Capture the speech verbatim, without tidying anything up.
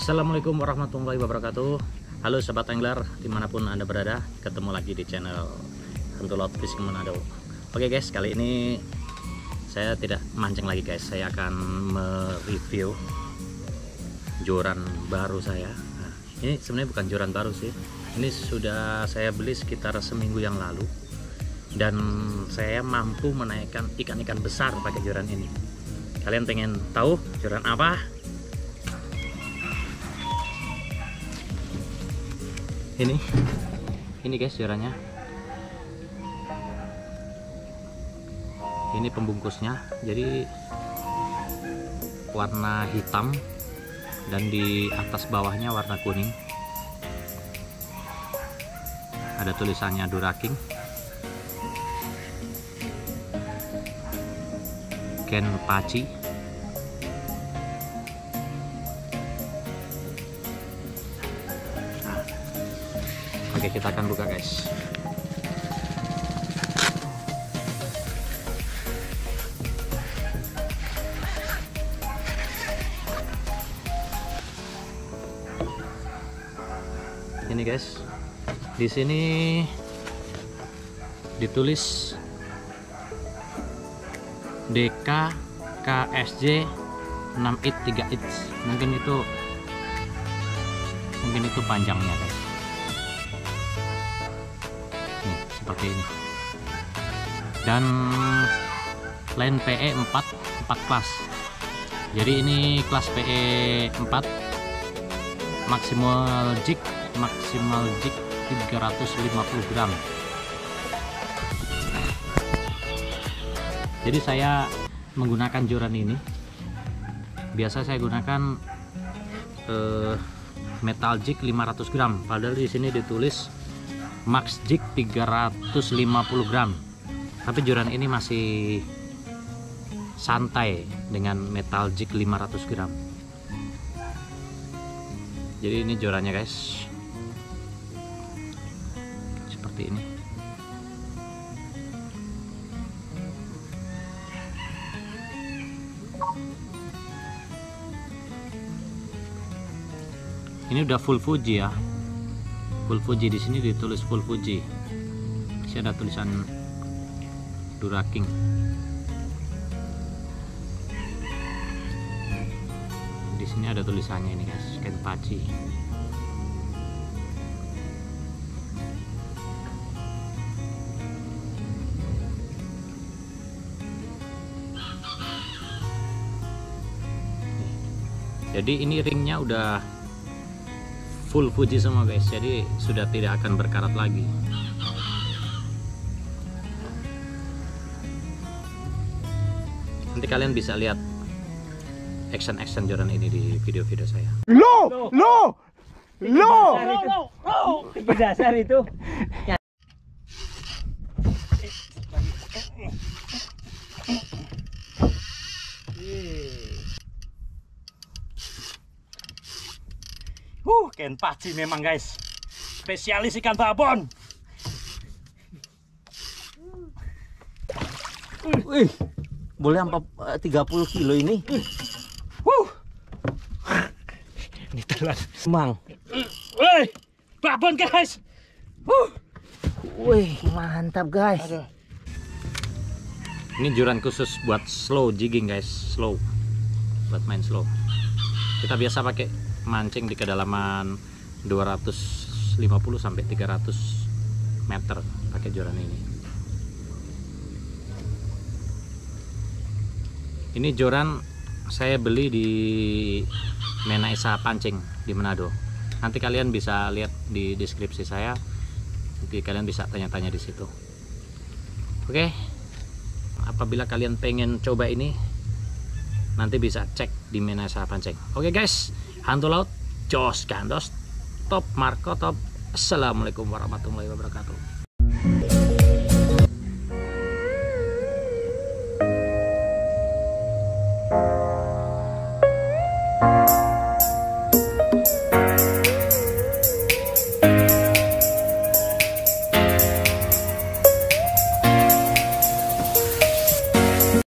Assalamualaikum warahmatullahi wabarakatuh. Halo sobat angler dimanapun anda berada, ketemu lagi di channel Hantu Laut Fishing Manado. Oke guys, kali ini saya tidak mancing lagi guys. Saya akan mereview joran baru saya. Nah, ini sebenarnya bukan joran baru sih. Ini sudah saya beli sekitar seminggu yang lalu, dan saya mampu menaikkan ikan-ikan besar pakai joran ini. Kalian pengen tahu joran apa? Ini, ini guys jorannya. Ini pembungkusnya, jadi warna hitam dan di atas bawahnya warna kuning. Ada tulisannya Duraking, Kenpachi. Oke, kita akan buka guys. Ini guys, di sini ditulis D K K S J enam inch tiga inch. Mungkin itu mungkin itu panjangnya guys. Seperti ini, dan line P E empat kelas. Jadi ini kelas P E empat, maksimal jig maksimal jig tiga ratus lima puluh gram. Jadi saya menggunakan joran ini, biasa saya gunakan eh, metal jig lima ratus gram, padahal di sini ditulis max jig tiga ratus lima puluh gram, tapi joran ini masih santai dengan metal jig lima ratus gram. Jadi ini jorannya guys, seperti ini. Ini udah full Fuji ya. Full Fuji, di sini ditulis full Fuji. Di sini ada tulisan Duraking. Di sini ada tulisannya ini guys, Kenpachi. Jadi ini ringnya udah full Fuji semua guys, jadi sudah tidak akan berkarat lagi. Nanti kalian bisa lihat action-action joran ini di video-video saya. Lo, lo, lo, Itu dasar itu. Uh, Kenpachi memang guys, spesialis ikan babon. Wih, boleh sampai tiga puluh kilo ini. Uh. Ini telan. Mang. Wih, babon guys. Uh. Wih, mantap guys. Aduh. Ini joran khusus buat slow jigging guys, slow, buat main slow. Kita biasa pakai mancing di kedalaman dua ratus lima puluh sampai tiga ratus meter pakai joran ini. Ini joran saya beli di Menaisa Pancing di Manado. Nanti kalian bisa lihat di deskripsi saya. Nanti kalian bisa tanya-tanya di situ. Oke. Apabila kalian pengen coba ini, nanti bisa cek di Menaisa Pancing. Oke guys, Hantu Laut, Jos Gandos, top Marco top. Assalamualaikum warahmatullahi wabarakatuh.